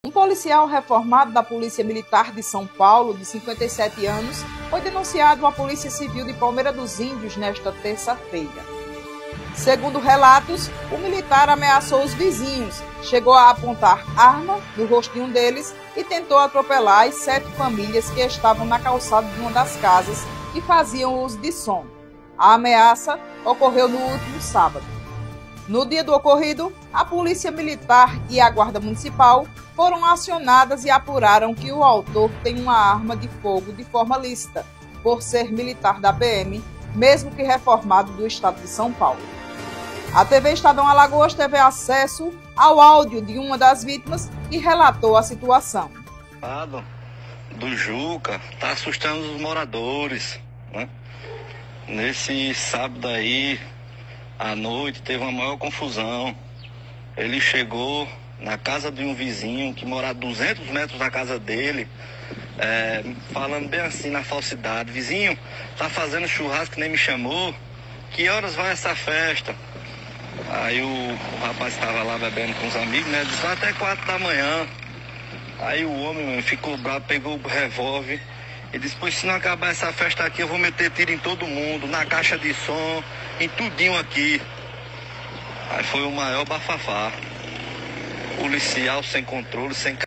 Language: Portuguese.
Um policial reformado da Polícia Militar de São Paulo, de 57 anos, foi denunciado à Polícia Civil de Palmeira dos Índios nesta terça-feira. Segundo relatos, o militar ameaçou os vizinhos, chegou a apontar arma no rosto de um deles e tentou atropelar as 7 famílias que estavam na calçada de uma das casas e faziam uso de som. A ameaça ocorreu no último sábado. No dia do ocorrido, a Polícia Militar e a Guarda Municipal foram acionadas e apuraram que o autor tem uma arma de fogo de forma lícita, por ser militar da PM, mesmo que reformado do estado de São Paulo. A TV Estadão Alagoas teve acesso ao áudio de uma das vítimas que relatou a situação. Do Juca tá assustando os moradores, né? Nesse sábado aí, à noite, teve uma maior confusão. Ele chegou na casa de um vizinho que mora a 200 metros da casa dele, falando bem assim na falsidade: vizinho, tá fazendo churrasco que nem me chamou, que horas vai essa festa? Aí o rapaz estava lá bebendo com os amigos, né? Disse: vai até 4 da manhã. Aí o homem ficou bravo, pegou o revólver e disse: pois se não acabar essa festa aqui, eu vou meter tiro em todo mundo, na caixa de som, em tudinho aqui. Aí foi o maior bafafá. Policial sem controle, sem